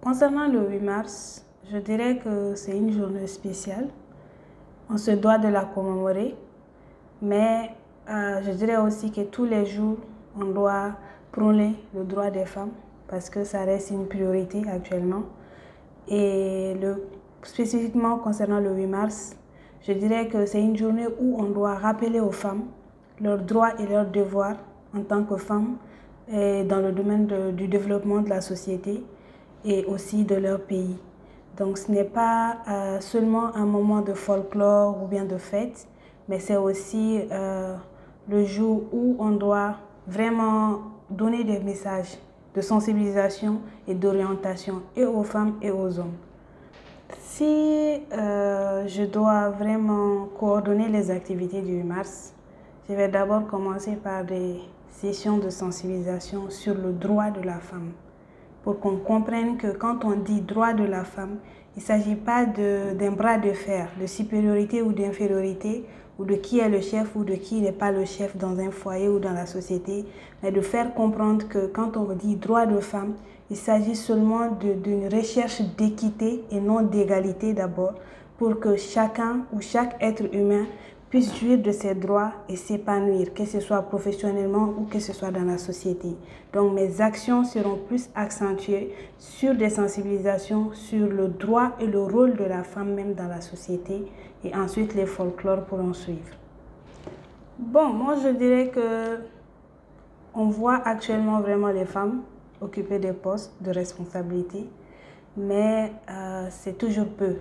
Concernant le 8 mars, je dirais que c'est une journée spéciale. On se doit de la commémorer, mais je dirais aussi que tous les jours, on doit prôner le droit des femmes parce que ça reste une priorité actuellement. Et spécifiquement concernant le 8 mars, je dirais que c'est une journée où on doit rappeler aux femmes leurs droits et leurs devoirs en tant que femmes et dans le domaine du développement de la société et aussi de leur pays. Donc ce n'est pas seulement un moment de folklore ou bien de fête, mais c'est aussi le jour où on doit vraiment donner des messages de sensibilisation et d'orientation et aux femmes et aux hommes. Si je dois vraiment coordonner les activités du 8 mars, je vais d'abord commencer par des sessions de sensibilisation sur le droit de la femme, pour qu'on comprenne que quand on dit droit de la femme, il ne s'agit pas d'un bras de fer, de supériorité ou d'infériorité, ou de qui est le chef ou de qui n'est pas le chef dans un foyer ou dans la société, mais de faire comprendre que quand on dit droit de femme, il s'agit seulement d'une recherche d'équité et non d'égalité d'abord, pour que chacun ou chaque être humain puisse jouir de ses droits et s'épanouir, que ce soit professionnellement ou que ce soit dans la société. Donc mes actions seront plus accentuées sur des sensibilisations sur le droit et le rôle de la femme même dans la société, et ensuite les folklores pourront suivre. Bon, moi je dirais que on voit actuellement vraiment les femmes occuper des postes de responsabilité, mais c'est toujours peu.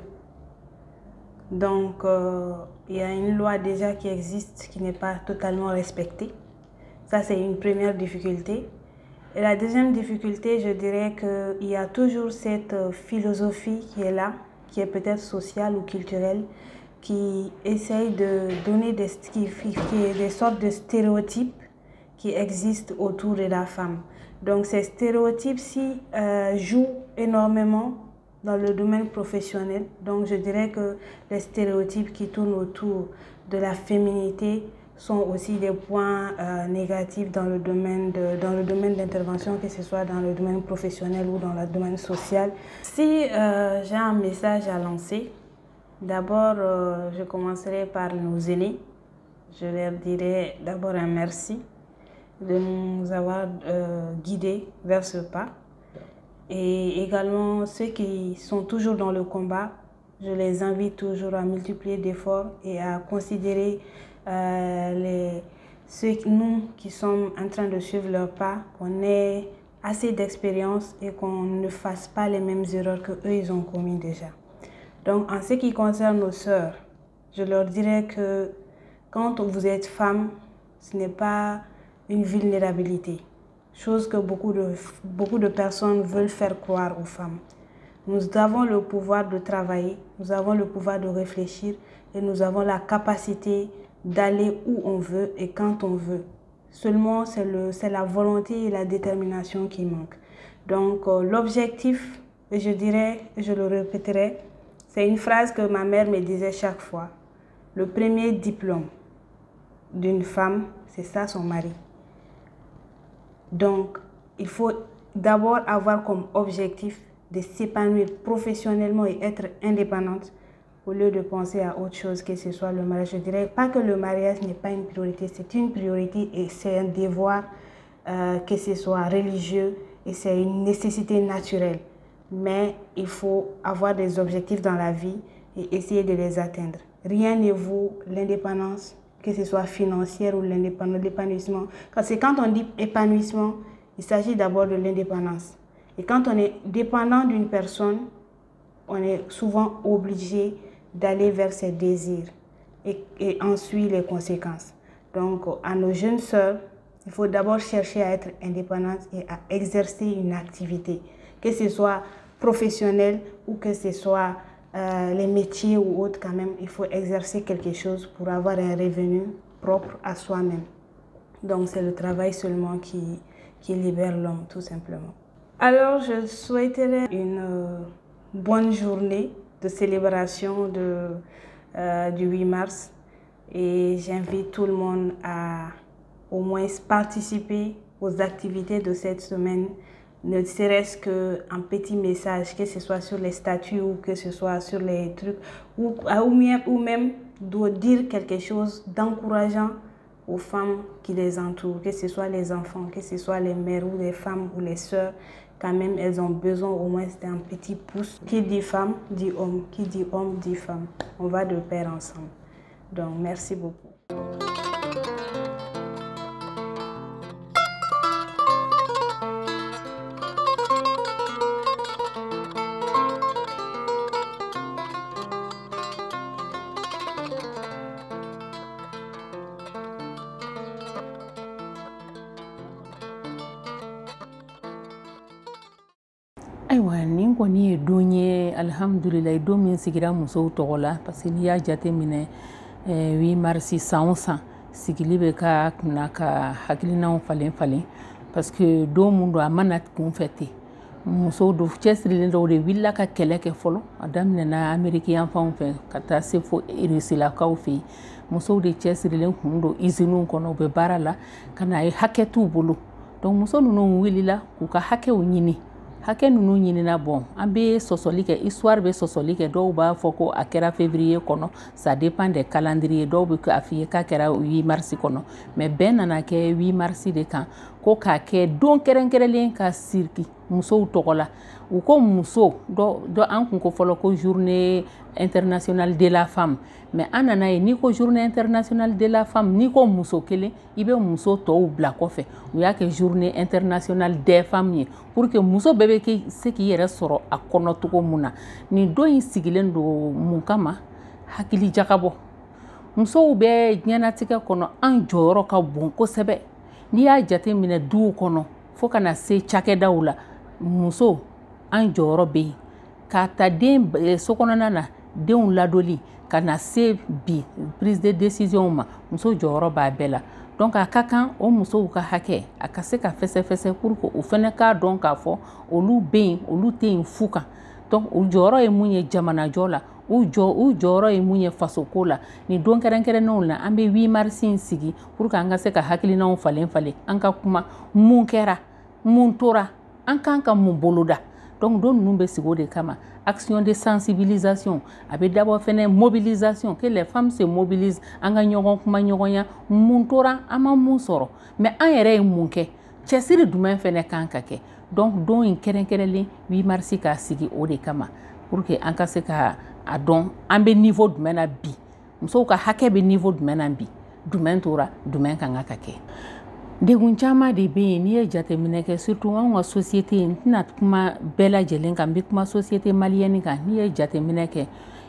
Donc, il y a une loi déjà qui existe qui n'est pas totalement respectée. Ça, c'est une première difficulté. Et la deuxième difficulté, je dirais qu'il y a toujours cette philosophie qui est là, qui est peut-être sociale ou culturelle, qui essaye de donner des sortes de stéréotypes qui existent autour de la femme. Donc, ces stéréotypes-ci jouent énormément dans le domaine professionnel. Donc je dirais que les stéréotypes qui tournent autour de la féminité sont aussi des points négatifs dans le domaine d'intervention, que ce soit dans le domaine professionnel ou dans le domaine social. Si j'ai un message à lancer, d'abord je commencerai par nos aînés. Je leur dirai d'abord un merci de nous avoir guidés vers ce pas. Et également, ceux qui sont toujours dans le combat, je les invite toujours à multiplier d'efforts et à considérer nous qui sommes en train de suivre leur pas, qu'on ait assez d'expérience et qu'on ne fasse pas les mêmes erreurs qu'eux, ils ont commis déjà. Donc, en ce qui concerne nos sœurs, je leur dirais que quand vous êtes femme, ce n'est pas une vulnérabilité. Chose que beaucoup de personnes veulent faire croire aux femmes. Nous avons le pouvoir de travailler, nous avons le pouvoir de réfléchir et nous avons la capacité d'aller où on veut et quand on veut. Seulement, c'est la volonté et la détermination qui manquent. Donc, l'objectif, et je dirais, je le répéterai, c'est une phrase que ma mère me disait chaque fois. Le premier diplôme d'une femme, c'est ça son mari. Donc, il faut d'abord avoir comme objectif de s'épanouir professionnellement et être indépendante au lieu de penser à autre chose, que ce soit le mariage. Je dirais pas que le mariage n'est pas une priorité, c'est une priorité et c'est un devoir, que ce soit religieux et c'est une nécessité naturelle. Mais il faut avoir des objectifs dans la vie et essayer de les atteindre. Rien ne vaut l'indépendance, que ce soit financière ou l'épanouissement. Quand on dit épanouissement, il s'agit d'abord de l'indépendance. Et quand on est dépendant d'une personne, on est souvent obligé d'aller vers ses désirs et ensuite les conséquences. Donc, à nos jeunes sœurs, il faut d'abord chercher à être indépendante et à exercer une activité, que ce soit professionnel ou que ce soit les métiers ou autres quand même, il faut exercer quelque chose pour avoir un revenu propre à soi-même. Donc c'est le travail seulement qui libère l'homme tout simplement. Alors je souhaiterais une bonne journée de célébration du 8 mars et j'invite tout le monde à au moins participer aux activités de cette semaine ne serait-ce qu'un petit message, que ce soit sur les statuts ou que ce soit sur les trucs, ou même de dire quelque chose d'encourageant aux femmes qui les entourent, que ce soit les enfants, que ce soit les mères ou les femmes ou les sœurs, quand même elles ont besoin au moins d'un petit pouce. Qui dit femme, dit homme, qui dit homme, dit femme. On va de pair ensemble. Donc merci beaucoup. Aiwa nin kɔni ye don ye alhamdulillah don min sigira musow tɔgɔ la parce que n'i y'a jate minɛ 8 mars san o san sigili bɛ ka kunna ka hakilinaw falen falen parce que don mun don a mana kunfɛ ten musow do cɛsirilen dɔw de wulila ka kɛlɛ kɛ fɔlɔ a daminɛna Ameriki yanfanw fɛ ka taa se fo Rusilakaw fɛ yen musow de cɛsirilen kun don usines kɔnɔ u bɛ baara la ka na ye hakɛ t'u bolo donc muso ninnu wulila k'u ka hakɛw ɲini hakɛ ninnu ɲinina bon an bɛ sɔsɔli kɛ histoire bɛ sɔsɔli kɛ dɔw b'a fɔ ko a kɛra février kɔnɔ ça dépend des calendriers dɔw bɛ a f'i ye k'a kɛra 8 mars kɔnɔ mais bɛɛ nana kɛ 8 mars de kan ko k'a kɛ don kɛrɛnkɛrɛnlen ka siriki musow tɔgɔ la u ko muso dɔ an kun ko fɔlɔ ko journée internationale de la femme mais an nana ye n'i ko journée internationale de la femme n'i ko muso kelen i bɛ muso tɔw bila kɔfɛ u y'a kɛ journée internationale des femmes ye pour que muso bɛɛ bɛ se k'i yɛrɛ sɔrɔ a kɔnɔ cogo mun na nin don in sigilen don mun kama hakili jagabɔ musow bɛ diɲɛnatigɛ kɔnɔ an jɔyɔrɔ ka bon kosɛbɛ n'i y'a jate minɛ duw kɔnɔ fo kana se cakɛdaw la muso an jɔyɔrɔ bɛ yen k'a ta den sokɔnɔna na denw ladoli ka na se bi prise de décision ma muso jɔyɔrɔ b'a bɛɛ la donc a ka kan o musow ka hakɛ a ka se ka fɛsɛfɛsɛ pour que o fɛnɛ k'a dɔn k'a fɔ olu bɛ yen olu tɛ yen fu kan donc o jɔyɔrɔ ye mun ye jamanajɔ la u jɔyɔrɔ ye mun ye fasoko la ni don kɛrɛnkɛrɛnnenw la an bɛ 8 mars in sigi pour que an ka se ka hakilinaw falen falen an ka kuma mun kɛra mun tora an kan ka mun boloda donc don ninnu bɛ sigi o de kama action de sensibilisation a bɛ dabɔ fɛnɛ mobilisation que les femmes se mobilisent an ka ɲɔgɔn kuma ɲɔgɔnya mun tora an ma mun sɔrɔ mais an yɛrɛ ye mun kɛ cɛsiri jumɛn fɛnɛ kan ka kɛ donc don in kɛrɛnkɛrɛnlen 8 mars k'a sigi o de kama pour que an ka se ka a dɔn an bɛ niveau jumɛn na bi musow ka hakɛ bɛ niveau jumɛn na bi jumɛn tora jumɛn kan ka kɛ degun caman de bɛ yen n'i ye jateminɛ kɛ surtout anw ka société n tɛna kuma bɛɛ lajɛlen kan n bɛ kuma société malienne kan n'i ye jateminɛ kɛ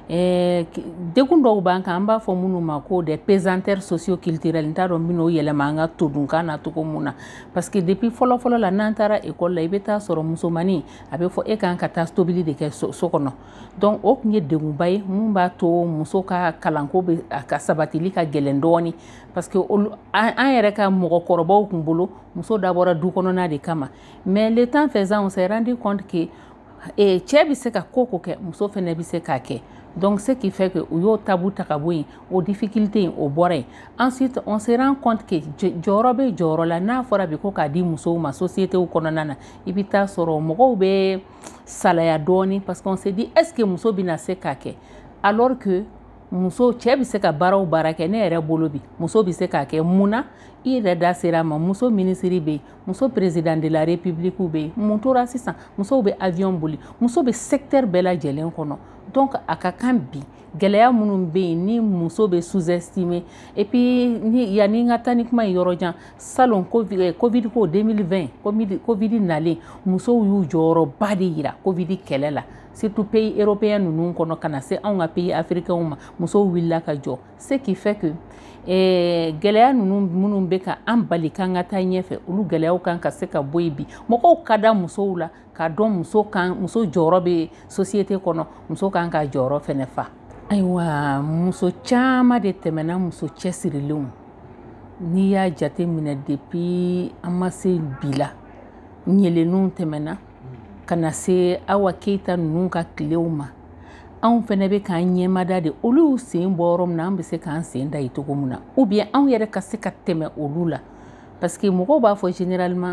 degun dɔw b'an kan an b'a fɔ minnu ma ko des pesanteurs socio-culturels n t'a dɔn n bɛna o yɛlɛma an ka todunkan na cogo min na parce que depuis fɔlɔ la n'an taara école la i bɛ taa sɔrɔ musomanin a bɛ fɔ e kan ka taa tobili de kɛ so kɔnɔ donc o tun ye degunba ye mun b'a to muso ka kalanko bɛ a ka sabatili ka gɛlɛn dɔɔni parce que an yɛrɛ ka mɔgɔkɔrɔbaw kun bolo muso dabɔra du kɔnɔna de kama mais le temps faisant on s'est rendu compte que cɛ bɛ se ka ko kɛ muso fɛnɛ bɛ se k'a kɛ donc ce qui fait que u y'o tabu ta ka bɔ yen o difficulté in o bɔra yen ensuite on se rend compte que jɔyɔrɔ bɛ jɔyɔrɔ la n'a fɔra bi ko k'a di musow ma sociétéw kɔnɔna na i bɛ taa sɔrɔ mɔgɔw bɛ salaya dɔɔni parce qu'on se dit est-ce que muso bɛna se k'a kɛ alors que muso cɛ bɛ se ka baara o baara kɛ ne yɛrɛ bolo bi muso bɛ se k'a kɛ mun na i yɛrɛ da sera a ma muso ministre bɛ yen muso président de la république bɛ yen mun tora sisan musow bɛ avion boli muso bɛ secteur bɛɛ lajɛlen kɔnɔ donc a ka kan bi gɛlɛya minnu bɛ yen ni muso bɛ sous-estimé et puis yanni n ka taa ni kuma ye yɔrɔ jan salon covid ko 2020 covid nalen musow y'u jɔyɔrɔba de yira covid kɛlɛ la surtout pays européens ninnu kɔnɔ ka na se anw ka pays africains ma musow wulila ka jɔ ce qui fait que gɛlɛya ninnu minnu bɛ ka an bali k'an ka taa ɲɛfɛ olu gɛlɛyaw kan ka se ka bɔ yen bi mɔgɔw ka da musow la k'a dɔn muso jɔyɔrɔ bɛ société kɔnɔ muso kan ka jɔyɔrɔ fɛnɛ fa ayiwa muso caman de tɛmɛna muso cɛsirilenw n'i y'a jate minɛ depuis an ma se bi la ɲɛlenninw tɛmɛna ka na se Awa Keyita ninnu ka tilew ma anw fɛnɛ bɛ k'an ɲɛmada de olu y'u sen bɔ yɔrɔ min na an bɛ se k'an sen da yen cogo min na ou bien anw yɛrɛ ka se ka tɛmɛ olu la parce que mɔgɔw b'a fɔ généralement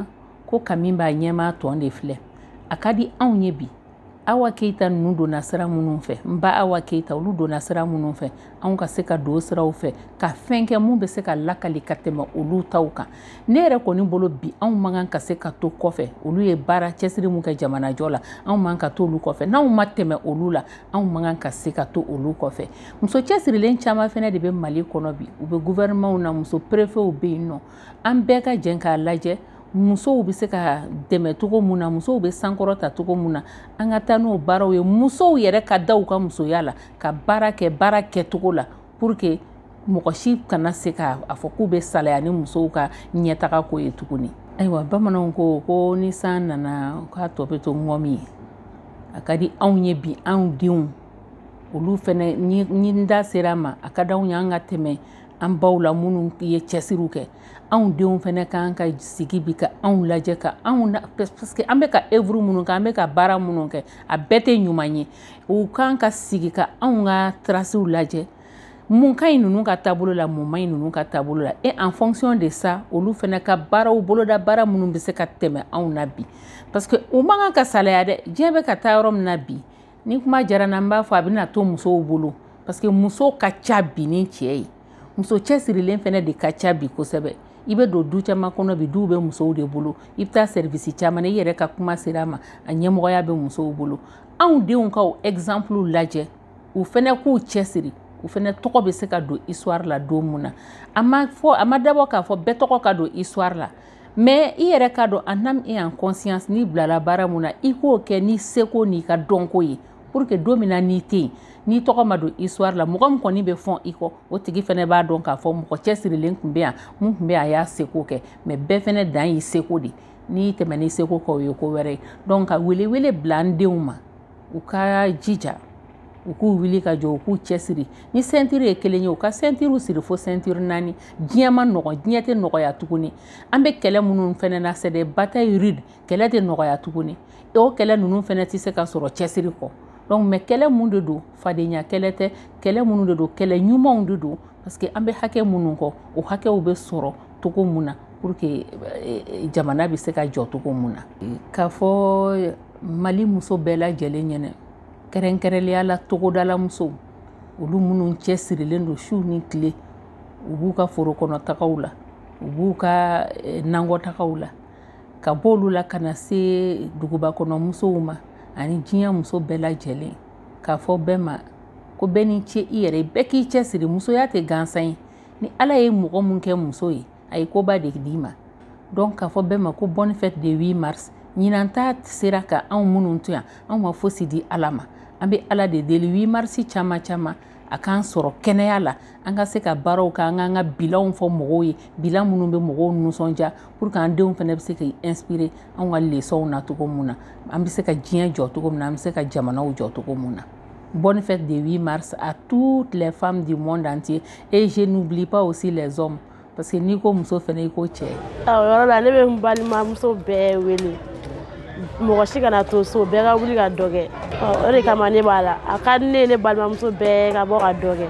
ko kamin b'a ɲɛma tɔn de filɛ a ka di anw ye bi Awa Keita ninnu donna sira minnu fɛ n ba Awa Keita olu donna sira minnu fɛ anw ka se ka don siraw fɛ ka fɛn kɛ mun bɛ se ka lakali ka tɛmɛ olu taw kan ne yɛrɛ kɔni bolo bi anw man kan ka se ka to kɔfɛ olu ye baara cɛsiri mun kɛ jamanajɔ la anw man ka to olu kɔfɛ n'anw ma tɛmɛ olu la anw man kan ka se ka to olu kɔfɛ muso cɛsirilen caman fɛnɛ de bɛ Mali kɔnɔ bi u bɛ gouvernementw na muso préfetw bɛ yen nɔ an bɛɛ ka jɛn k'a lajɛ musow bɛ se ka dɛmɛ cogo mun na musow bɛ sankɔrɔta cogo mun na an ka taa n'o baaraw ye musow yɛrɛ ka da u ka musoya la ka baara kɛcogo la pour que mɔgɔ si kana se k'a fɔ k'u bɛ salaya ni musow ka ɲɛtaga ko ye tuguni ayiwa bamananw ko ni san nana k'a tɔ bɛ to ŋɔmi ye a ka di anw ye bi anw denw olu fɛnɛ ni n da sera ma a ka di anw ye an ka tɛmɛ an baw la minnu ye cɛsiriw kɛ anw denw fɛnɛ kan ka sigi bi ka anw lajɛ ka anw parce que an bɛ ka œuvre minnu kɛ an bɛ ka baara minnu kɛ a bɛɛ tɛ ɲuman ye u kan ka sigi ka anw ka tracew lajɛ mun ka ɲi ninnu ka taabolo la mun ma ɲi ninnu ka taabolo la et en fonction de ça olu fɛnɛ ka baaraw boloda baara minnu bɛ se ka tɛmɛ anw na bi parce que u man kan ka salaya dɛ diɲɛ bɛ ka taa yɔrɔ min na bi ni kuma jara na n b'a fɔ a bɛna to musow bolo parce que muso ka ca bi ni cɛ ye muso cɛsirilen fɛnɛ de ka ca bi kosɛbɛ i bɛ don du caman kɔnɔ bi duw bɛ musow de bolo i bɛ taa service caman na i yɛrɛ ka kuma sera a ma a ɲɛmɔgɔya bɛ musow bolo anw denw ka o exemple lajɛ u fɛnɛ k'u cɛsiri u fɛnɛ tɔgɔ bɛ se ka don histoire la don mun na a ma dabɔ k'a fɔ bɛɛ tɔgɔ ka don histoire la mais i yɛrɛ ka dɔn en âme et en conscience n'i bilala baara mun na i k'o kɛ ni seko n'i ka dɔnko ye pour que don min na n'i tɛ yen n'i tɔgɔ ma don histoire la mɔgɔ min kɔni bɛ fɔn i kɔ o tigi fɛnɛ b'a dɔn k'a fɔ mɔgɔ cɛsirilen tun bɛ yan mun tun bɛ yan a y'a seko kɛ mais bɛɛ fɛnɛ dan y'i seko de n'i tɛmɛ ni seko kɛ o ye ko wɛrɛ ye donc ka welewele bila an denw ma u ka jija u k'u wuli ka jɔ u k'u cɛsiri ni ceinture ye kelen ye u ka ceinture siri fo ceinture 4 diɲɛ ma nɔgɔ diɲɛ tɛ nɔgɔya tuguni an bɛ kɛlɛ minnu fɛnɛ na c'est des batailles rudes kɛlɛ tɛ nɔgɔya tuguni o kɛlɛ ninnu fɛnɛ tɛ se ka sɔrɔ cɛsiri kɔ donc mais kɛlɛ mun de don fadenya kɛlɛ tɛ kɛlɛ minnu de don kɛlɛ ɲumanw de don parce que an bɛ hakɛ minnu kɔ o hakɛw bɛ sɔrɔ cogo mun na pour que jamana bɛ se ka jɔ cogo mun na k'a fɔ Mali muso bɛɛ lajɛlen ɲɛna kɛrɛnkɛrɛnnenya la togodala musow olu minnu cɛsirilen don su ni tile u b'u ka foro kɔnɔ tagaw la u b'u ka nankɔ tagaw la ka bɔ olu la ka na se duguba kɔnɔ musow ma ani diɲɛ muso bɛɛ lajɛlen k'a fɔ bɛɛ ma ko bɛɛ ni ce i yɛrɛ bɛɛ k'i cɛsiri musoya tɛ gansan ye ni Ala ye mɔgɔ mun kɛ muso ye a ye koba de d'i ma donc k'a fɔ bɛɛ ma ko bonne fête de 8 mars ɲinan ta sera ka anw minnu to yan anw ma fosi di Ala ma an bɛ Ala de deli 8 mars caman caman a k'an sɔrɔ kɛnɛya la an ka se ka baaraw kɛ an k'an ka bilanw fɔ mɔgɔw ye bilan minnu bɛ mɔgɔw nisɔndiya pour que an denw fana bɛ se ka inspirer anw ka leçons na cogo mun na an bɛ se ka diɲɛ jɔ cogo mun na an bɛ se ka jamanaw jɔ cogo mun na bonne fête de 8 mars à toutes les femmes du monde entier et je n'oublie pas aussi les hommes parce que n'i ko muso fana i ko cɛ. Yɔrɔ la ne bɛ n balimamuso bɛɛ wele mɔgɔ si kana to so bɛɛ ka wuli ka dɔ kɛ o de kama ne b'a la a ka di ne ye ne balimamuso bɛɛ ka bɔ ka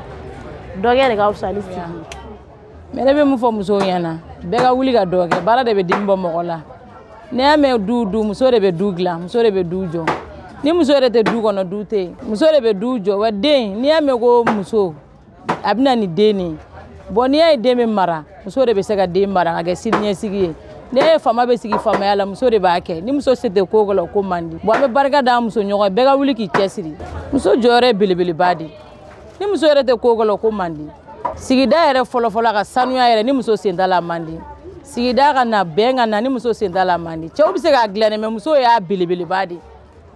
dɔ kɛ de ka fisa ni sigi mais ne bɛ mun fɔ musow ɲɛna bɛɛ ka wuli ka dɔ kɛ baara de bɛ dimi bɔ mɔgɔ la n'i y'a mɛn du muso de bɛ du dilan muso de bɛ du jɔ ni muso yɛrɛ tɛ du kɔnɔ du tɛ yen muso de bɛ du jɔ wa den n'i y'a mɛn ko muso a bɛ na ni den de bon n'i y'a ye den bɛ mara muso de bɛ se ka den mara ka kɛ siniɲɛsigi ye n'i ye fama bɛ sigi famaya la muso de b'a kɛ ni muso se tɛ ko la ko man di bon an bɛ barika da muso ɲɔgɔn bɛɛ ka wuli k'i cɛsiri muso jɔyɔrɔ ye belebeleba de ni muso yɛrɛ tɛ ko la ko man di sigida yɛrɛ fɔlɔfɔlɔ ka sanuya yɛrɛ ni muso sen t'a la man di sigida ka na bɛn ka na ni muso sen t'a la man di cɛw bɛ se k'a dilan mais muso y'a belebeleba de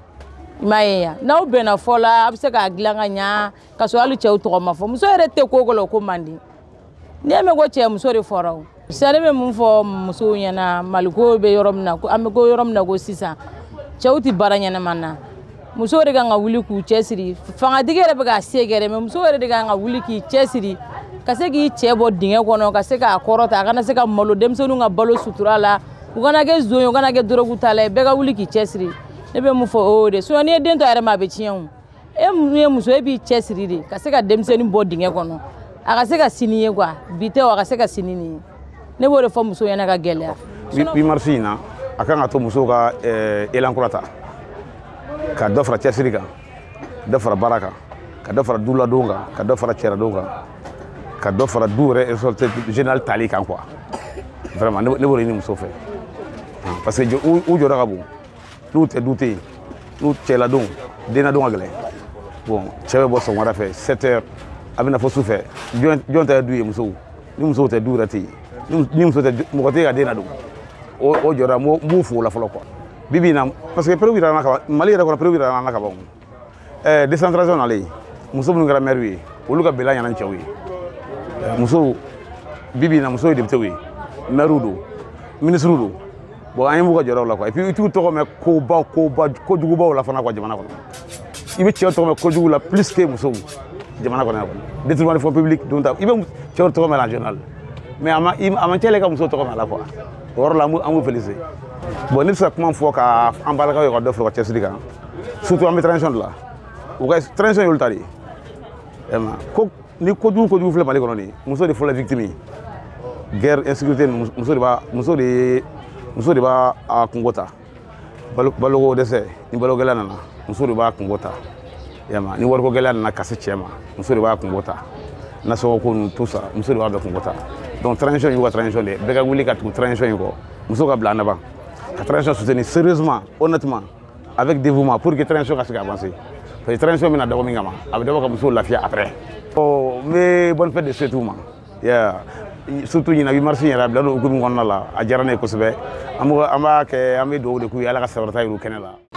i m'a ye yan n'aw bɛnna fɔ la a bɛ se k'a dilan ka ɲa ka sɔrɔ hali cɛw tɔgɔ ma fɔ muso yɛrɛ tɛ ko la ko man di n'i y'a mɛn ko cɛ muso de fɔra o sani bɛ mun fɔ musow ɲɛna maliko bɛ yɔrɔ min na an bɛ ko yɔrɔ min na ko sisan cɛw tɛ baara ɲɛnama na musow de kan ka wuli k'u cɛsiri fangatigi yɛrɛ bɛ k'a se kɛ dɛ mais musow yɛrɛ de kan ka wuli k'i cɛsiri ka se k'i cɛ bɔ dingɛ kɔnɔ ka se k'a kɔrɔta a kana se ka malo denmisɛnninw ka balo sutura la u kana kɛ zon ye u kana kɛ dɔrɔgu ta la bɛɛ ka wuli k'i cɛsiri ne bɛ mun fɔ o de sinon n'i ye den to a yɛrɛ ma a bɛ tiɲɛ o e mun ye muso e b'i cɛsiri de ka se ka denmisɛnnin bɔ dingɛ kɔnɔ a ka se ka sini ye quoi bi tɛ o a ka se ka sini nin ye ne b'o de fɔ muso ɲɛna ka gɛlɛya 8 mars in na a kan ka to musow ka élan kura ta ka dɔ fara cɛsiri kan dɔ fara baara kan ka dɔ fara du ladon kan ka dɔ fara cɛladon kan ka dɔ fara du yɛrɛ résultat général tali kan quoi vraiment ne b'o ɲini muso fɛ parce que u jɔyɔrɔ ka bon n'u tɛ du tɛ yen n'u cɛladon denladon ka gɛlɛn bon cɛ bɛ bɔ sɔgɔmada fɛ 7 heures a bɛ na fɔ su fɛ jɔn tɛ du ye musow ni musow tɛ du yɛrɛ tɛ yen ni muso tɛ mɔgɔ tɛ ka den ladon o jɔyɔrɔ n b'u fo o la fɔlɔ quoi bi bi in na parce que prévu yɛrɛ ka Mali yɛrɛ kɔnɔ prévu yɛrɛ ka ban décentralisation nalen muso minnu kɛra maire ye olu ka bɛnla ɲɛna ni cɛw ye musow bi bi in na musow ye député ye maire don ministre don bon an ye m'u ka jɔyɔrɔ la quoi et puis i t'u tɔgɔ mɛn kojugubaw la fana quoi jamana kɔnɔ i bɛ cɛw tɔgɔ mɛn kojugu la plus que musow jamana kɔnɔ yan kɔni détournement de fonds publics don ta i bɛ cɛw tɔgɔ mɛn en général mais a man ca ka muso tɔgɔ mɛn a la quoi o yɔrɔ la an b'u féliciter bon ne bɛ se ka kuma fɔ ka an balakaw ye ka dɔ fara ka cɛsiri kan surtout an bɛ transition de la u ka transition y'olu ta de ye ni kojugu filɛ Mali kɔnɔ nin muso de fɔlɔ victime ye guerre insécurité muso de b'a kungo ta baloko dɛsɛ ni baloko gɛlɛya nana muso de b'a kungo ta ni wariko gɛlɛya nana ka se cɛ ma muso de b'a kungo ta nasɔngɔ ko ninnu tout ça muso de b'a bɛɛ kungo ta donc transition y'u ka transition de ye bɛɛ ka wuli ka tugu transition in kɔ muso ka bila en avant ka transition soutenir sérieusement honnêtement avec dévouement pour que transition ka se ka avancer parce que transition bɛna dabɔ min kama a bɛ dabɔ ka musow lafiya après n bɛ bonne fête de souhaiter u ma surtout ɲinan 8 mars yɛrɛ a bila l'o hukumu kɔnɔna la a diyara ne ye kosɛbɛ an b'a kɛ an bɛ dugawu de k'u ye Ala ka sabarita jira u kɛnɛ la.